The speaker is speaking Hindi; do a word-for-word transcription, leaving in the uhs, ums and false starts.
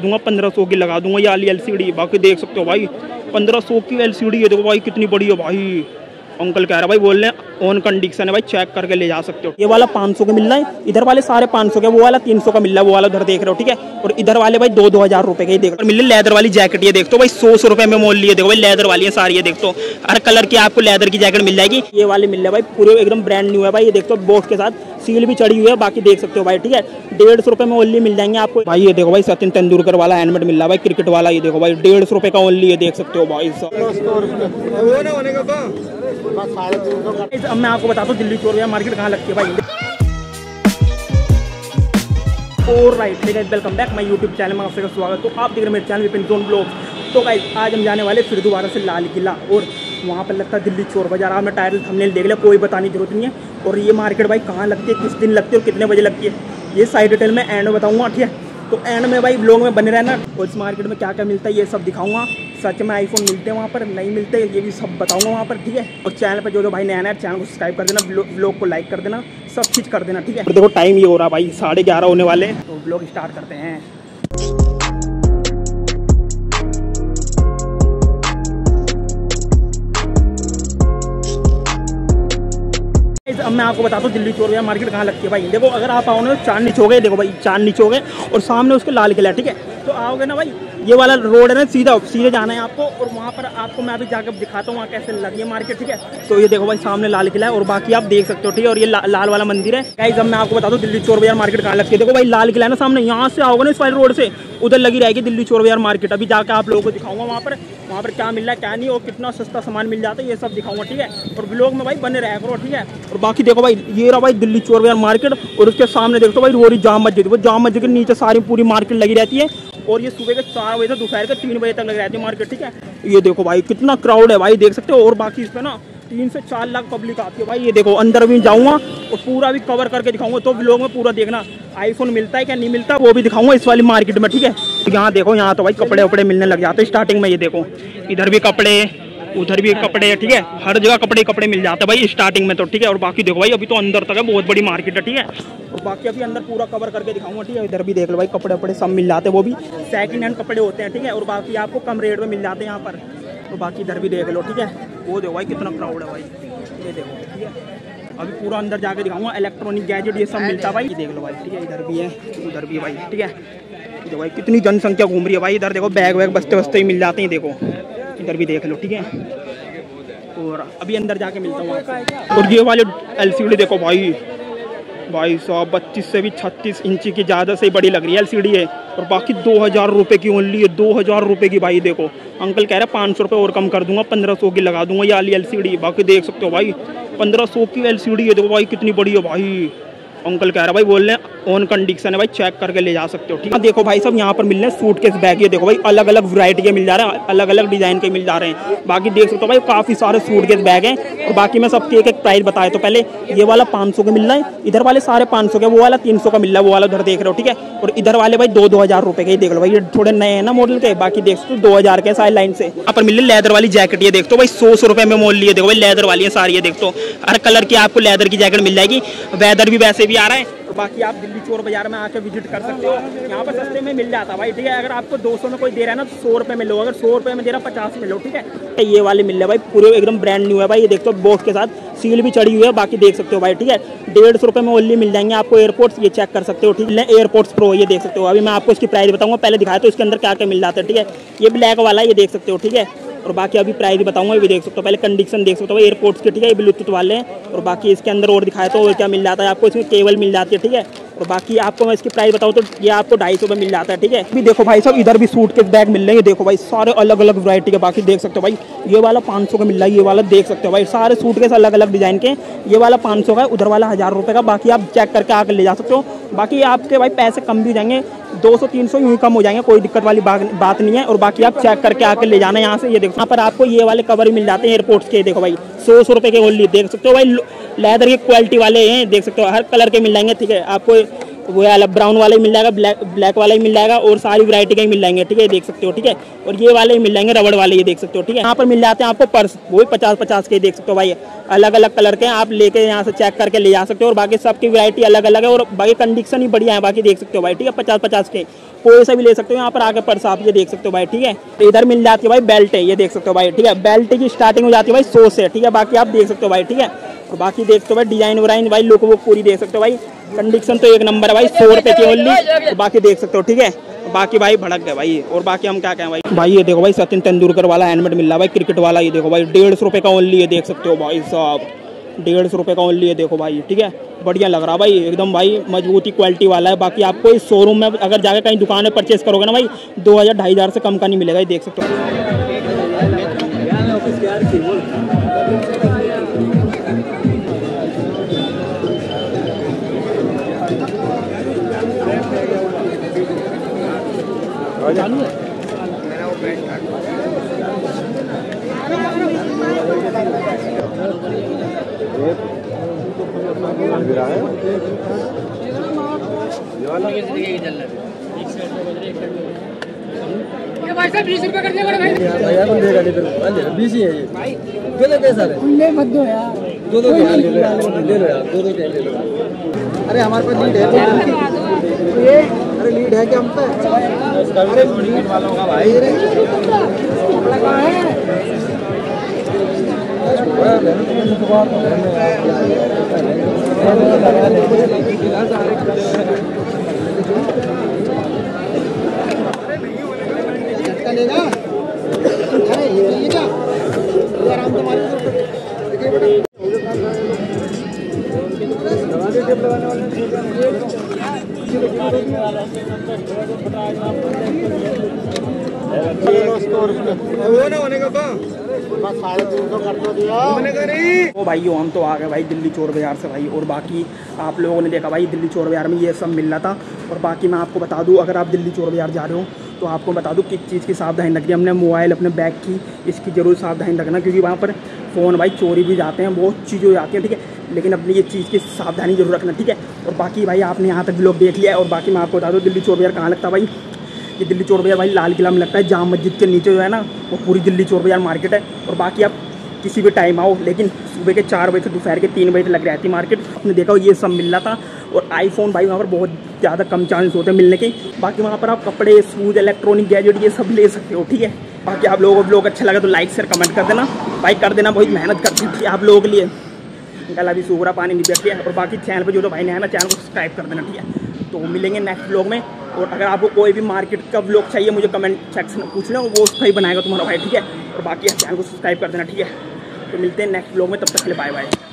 दूंगा, पंद्रह सौ की लगा दूंगा ये वाली एलसीडी। बाकी देख सकते हो भाई पंद्रह सौ की एलसीडी है, देखो भाई कितनी बड़ी है भाई। अंकल कह रहा भाई बोल रहे हैं ऑन कंडीशन है भाई, चेक करके ले जा सकते हो। ये वाला पाँच सौ का मिल रहा है, इधर वाले सारे पाँच सौ के, वो वाला तीन सौ का मिल रहा है, वो वाला उधर देख रहे हो ठीक है। और इधर वाले भाई दो दो हजार रुपए के देख मिल रहे। लेदर वाली जैकेट ये देखते हो भाई सौ सौ रुपए में मोल लिए, देखो भाई लेदर वाली है सारी, ये देखते हो हर कलर की आपको लेदर की जैकेट मिल जाएगी। ये वाले मिल रहे भाई पूरे एकदम ब्रांड न्यू है भाई, ये देखते हो बॉक्स के साथ सील भी चढ़ी हुई है। बाकी देख सकते हो भाई ठीक है, डेढ़ सौ रुपए में ओनली मिल जाएंगे आपको भाई। ये देखो भाई सचिन तेंदुलकर वाला हेलमेट मिल रहा है भाई, क्रिकेट वाला, ये देखो भाई डेढ़ सौ रुपए का ओनली, ये देख सकते हो भाई। अब मैं आपको बताता हूँ दिल्ली चोर मार्केट कहाँ लगती है भाई। और right welcome back my YouTube channel में आपका स्वागत। तो आप देख रहे हैं मेरे चैनल विपिन जोन ब्लॉग। तो गाइस आज हम जाने वाले फिर दोबारा से लाल किला, और वहाँ पर लगता है दिल्ली चोर बाजार। आपने टाइटल थंबनेल देख लिया, कोई बताने की जरूरत नहीं है। और ये मार्केट भाई कहाँ लगती है, किस दिन लगती है और कितने बजे लगती है, ये साइड डिटेल में एंड में बताऊँगा ठीक है। तो एंड में भाई ब्लॉग में बने रहना, और इस मार्केट में क्या क्या मिलता है ये सब दिखाऊंगा। सच में आईफोन मिलते हैं वहाँ पर, नहीं मिलते ये भी सब बताऊंगा वहाँ पर ठीक है। और चैनल पर जो जो भाई नया नया चैनल को सब्सक्राइब कर देना, ब्लॉग को लाइक कर देना, सब चीज़ कर देना ठीक है। तो देखो टाइम ये हो रहा भाई साढ़े ग्यारह होने वाले, तो ब्लॉग स्टार्ट करते हैं। अब मैं आपको बताता हूँ दिल्ली चोर मार्केट कहाँ लगती है भाई। देखो अगर आप आओगे तो चांदनी चौक है, देखो भाई चांदनी चौक है और सामने उसके लाल किला ठीक है। तो आओगे ना भाई, ये वाला रोड है ना, सीधा सीधे जाना है आपको, और वहाँ पर आपको मैं अभी जाकर दिखाता हूँ वहाँ कैसे लगी है मार्केट ठीक है। तो ये देखो भाई सामने लाल किला है, और बाकी आप देख सकते हो ठीक है। और ये ला, लाल वाला मंदिर है गाइस। अब मैं आपको बता दूँ दिल्ली चोर बाजार मार्केट कहाँ लगती है। देखो भाई लाल किला है ना सामने, यहाँ से आओगे ना इस वाले रोड से, उधर लगी रहेगी दिल्ली चोर बाजार मार्केट। अभी जाकर आप लोगों को दिखाऊंगा वहाँ पर वहाँ पर क्या मिल रहा है क्या नहीं, और कितना सस्ता सामान मिल जाता है ये सब दिखाऊंगा ठीक है। और ब्लॉग में भाई बने रहा करो ठीक है। और बाकी देखो भाई ये रहा भाई दिल्ली चोर बाजार मार्केट, और उसके सामने देखो भाई रोरी जाम मस्जिद, वो जाम मस्जिद के नीचे सारी पूरी मार्केट लगी रहती है। और ये सुबह के चार बजे से दोपहर के तीन बजे तक लग रहती है मार्केट ठीक है। ये देखो भाई कितना क्राउड है भाई, देख सकते हो। और बाकी इस पे ना तीन से चार लाख पब्लिक आती है भाई। ये देखो अंदर भी जाऊंगा और पूरा भी कवर करके दिखाऊंगा, तो ब्लॉग में पूरा देखना। आईफोन मिलता है क्या नहीं मिलता वो भी दिखाऊंगा इस वाली मार्केट में ठीक है। यहाँ देखो यहाँ तो भाई कपड़े वपड़े मिलने लग जाते हैं स्टार्टिंग में। ये देखो इधर भी कपड़े, उधर भी कपड़े ठीक है, हर जगह कपड़े कपड़े मिल जाते हैं भाई स्टार्टिंग में तो ठीक है। और बाकी देखो भाई अभी तो अंदर तक है, बहुत बड़ी मार्केट है ठीक है। और बाकी अभी अंदर पूरा कवर करके दिखाऊंगा ठीक है। इधर भी देख लो भाई कपड़े वपड़े सब मिल जाते हैं, वो भी सेकंड हैंड कपड़े होते हैं ठीक है। और बाकी आपको कम रेट में मिल जाते हैं यहाँ पर। और बाकी इधर भी देख लो ठीक है, वो देखो भाई कितना क्राउड है भाई, ये देखो ठीक है। अभी पूरा अंदर जाके दिखाऊंगा, इलेक्ट्रॉनिक गैजेट ये सब मिलता है भाई, ये देख लो भाई ठीक है। इधर भी है उधर भी भाई ठीक है। देखो भाई कितनी जनसंख्या घूम रही है भाई, इधर देखो बैग वैग बस्ते बस्ते ही मिल जाते हैं, देखो इधर भी देख लो ठीक है। और अभी अंदर जाके मिलता हूँ। और ये वाले एलसीडी देखो भाई, भाई साहब बत्तीस से भी छत्तीस इंची की ज़्यादा से बड़ी लग रही है एलसीडी है। और बाकी दो हज़ार रुपये की ओनली है, दो हज़ार रुपये की भाई। देखो अंकल कह रहे हैं पाँच सौ रुपये और कम कर दूंगा, पंद्रह सौ की लगा दूंगा ये वाली एलसीडी। बाकी देख सकते हो भाई पंद्रह सौ की एलसीडी है, देखो भाई कितनी बड़ी है भाई। अंकल कह रहा भाई बोल रहे हैं ऑन कंडीशन है भाई, चेक करके ले जा सकते हो ठीक है। देखो भाई सब यहाँ पर मिल रहे हैं सूटकेस बैग, ये देखो भाई अलग अलग वैरायटी के मिल जा रहे हैं, अलग अलग डिजाइन के मिल जा रहे हैं। बाकी देख सकते हो भाई काफी सारे सूटकेस बैग हैं। और बाकी मैं सबके एक एक प्राइस बताया। तो पहले ये वाला पाँच सौ का मिल रहा है, इधर वाले सारे पाँच सौ के, वो वाला तीन सौ का मिल रहा है, वो वाला उधर देख रहे हो ठीक है। और इधर वाले भाई दो दो हजार रुपए के, देख लो भाई ये थोड़े नए हैं ना मॉडल के। बाकी देख सकते हो दो हजार के साइड लाइन से। यहाँ पर मिल रही लेदर वाली जैकेट, ये देखते हो भाई सौ सौ रुपए में मोल लिए, देखो भाई लेदर वाली है सारी, ये देखते हो हर कलर की आपको लेदर की जैकेट मिल जाएगी। वेदर भी वैसे भी आ रहा है। तो बाकी आप दिल्ली चोर बाजार में आके विजिट कर सकते हो, यहाँ पर सस्ते में मिल जाता है भाई ठीक है। अगर आपको दो सौ में कोई दे रहा है ना तो सौ रुपये में लो, अगर सौ रुपये में दे रहा है पचास में लो ठीक है। ये वाले मिल रहे भाई पूरे एकदम ब्रांड न्यू है भाई, ये देखते हो बॉक्स के साथ सील भी चढ़ी हुई है। बाकी देख सकते हो भाई ठीक है, डेढ़ सौ रुपये में ओनली मिल जाएंगे आपको एयरपोर्ट्स, ये चेक कर सकते हो ठीक है। एयरपोर्ट्स प्रो ये देख सकते हो। अभी मैं आपको इसकी प्राइस बताऊंगा, पहले दिखाया तो इसके अंदर क्या क्या मिल जाता है ठीक है। ये ब्लैक वाला ये देख सकते हो ठीक है। और बाकी अभी प्राइस बताऊंगा, ये भी देख सकते हो। पहले कंडीशन देख सकते हो एयरपोर्ट्स के ठीक है, ये ब्लूटूथ वाले हैं। और बाकी इसके अंदर और दिखाया तो और क्या मिल जाता है आपको, इसमें केबल मिल जाती है ठीक है। और बाकी आपको मैं इसकी प्राइस बताऊँ तो ये आपको ढाई सौ में मिल जाता है ठीक है। अभी देखो भाई सब इधर भी सूट के बैग मिल रहे हैं, देखो भाई सारे अलग अलग वैरायटी के। बाकी देख सकते हो भाई ये वाला पाँच सौ का मिल रहा है, ये वाला देख सकते हो भाई सारे सूट के अलग अलग डिजाइन के। ये वाला पाँच सौ का है, उधर वाला हज़ार रुपये का। बाकी आप चेक करके आकर ले जा सकते हो। बाकी आपके भाई पैसे कम भी हो जाएंगे, दो सौ तीन सौ यूँ ही कम हो जाएंगे, कोई दिक्कत वाली बात नहीं है। और बाकी आप चेक करके आकर ले जाना यहाँ से। ये देखो यहाँ पर आपको ये वाले कवर ही मिल जाते हैं एयरपोर्ट्स के, देखो भाई सौ सौ रुपये के ओनली, देख सकते हो भाई लेदर की क्वालिटी वाले हैं, देख सकते हो हर कलर के मिल जाएंगे ठीक है। आपको वो वाला ब्राउन वाला ही मिल जाएगा, ब्लैक ब्लैक वाला ही मिल जाएगा और सारी वैरायटी के ही मिल जाएंगे, ठीक है, देख सकते हो, ठीक है। और ये वाले ही मिल जाएंगे रबड़ वाले, ये देख सकते हो, ठीक है। यहाँ पर मिल जाते हैं आपको पर्स, वो भी पचास पचास के देख सकते हो भाई, अलग अलग कलर के आप लेके यहाँ से चेक करके ले जा सकते हो। और बाकी सबकी वैरायटी अलग अलग है और बाकी कंडीशन ही बढ़िया है, बाकी देख सकते हो भाई, ठीक है। पचास पचास के कोई सा भी ले सकते हो यहाँ पर आके पर्स आप, ये देख सकते हो भाई, ठीक है। तो इधर मिल जाती है भाई बेल्ट है, ये देख सकते हो भाई, ठीक है। बेल्ट की स्टार्टिंग हो जाती है भाई सौ से, ठीक है। बाकी आप देख सकते हो भाई, ठीक है। और बाकी देख सकते हो भाई डिजाइन वाइन भाई, लुक वो पूरी देख सकते हो भाई, कंडीशन तो एक नंबर है भाई, सौ रुपए की ओनली। तो बाकी देख सकते हो, ठीक है। बाकी भाई भड़क गए भाई। और बाकी हम क्या कहें भाई, भाई ये देखो भाई सचिन तेंदुलकर वाला हेलमेट मिल रहा है भाई, क्रिकेट वाला, ये देखो भाई डेढ़ सौ रुपये का ओनली, ये देख सकते हो भाई साहब, डेढ़ सौ रुपये का ओनली, ये देखो भाई, ठीक है। बढ़िया लग रहा भाई एकदम भाई, मजबूती क्वालिटी वाला है। बाकी आपको इस शोरूम में अगर जाकर कहीं दुकान में परचेस करोगे ना भाई, दो हज़ार ढाई हज़ार से कम का नहीं मिलेगा, ये देख सकते हो। भाई साहब बीस रुपए कर दिया बड़े भाई, भैया कौन देगा? नहीं बीस ही है ये भाई, दो दो कैसा है? ले मत दो यार, दो दो ले लो यार, दो दो ले लो। अरे हमारे पास लीड है, ये अरे लीड है क्या हम पे? अरे लीड वालों का भाई रे कहां है? चलेगा अरे ये चाहिए क्या? आराम से मारो ओ भाइयों हम तो आ गए भाई दिल्ली चोर बाजार से भाई। और बाकी आप लोगों ने देखा भाई दिल्ली चोर बाजार में ये सब मिल रहा था। और बाकी मैं आपको बता दूं, अगर आप दिल्ली चोर बाजार जा रहे हो तो आपको बता दूं किस चीज़ की सावधानी रखनी है। हमने मोबाइल अपने बैग की इसकी ज़रूर सावधानी रखना, क्योंकि वहाँ पर फ़ोन भाई चोरी भी जाते हैं, बहुत चीज़ें हो जाती हैं, ठीक है। लेकिन अपनी ये चीज़ की सावधानी जरूर रखना, ठीक है। और बाकी भाई आपने यहाँ तक लोग देख लिया है। और बाकी मैं आपको बता दूँ दिल्ली चोर बाजार कहाँ लगता है भाई, ये दिल्ली चोर बाजार भाई लाल किला में लगता है, जाम मस्जिद के नीचे जो है ना वो पूरी दिल्ली चोर बाजार मार्केट है। और बाकी आप किसी भी टाइम आओ, लेकिन सुबह के चार बजे से दोपहर के तीन बजे तक लग रहती मार्केट। आपने देखा ये सब मिल रहा था। और आईफोन भाई वहाँ पर बहुत ज़्यादा कम चांस होते हैं मिलने के। बाकी वहाँ पर आप कपड़े, शूज़, इलेक्ट्रॉनिक गैजेट ये सब ले सकते हो, ठीक है। बाकी आप लोगों को ब्लॉग अच्छा लगा तो लाइक शेयर कमेंट कर देना भाई, कर देना, बहुत मेहनत करते हैं आप लोगों के लिए। गला भी सूख रहा, पानी नहीं बैठ गया। और बाकी चैनल पर जो तो भाई ने है ना चैनल को सब्सक्राइब कर देना, ठीक है। तो मिलेंगे नेक्स्ट ब्लॉग में। और अगर आपको कोई भी मार्केट का ब्लॉग चाहिए मुझे कमेंट सेक्शन में पूछ लो, वो उसका ही बनाएगा तुम्हारा भाई, ठीक है। और बाकी चैनल को सब्सक्राइब कर देना, ठीक है। तो मिलते हैं नेक्स्ट ब्लॉग में, तब तक के लिए बाय बाय।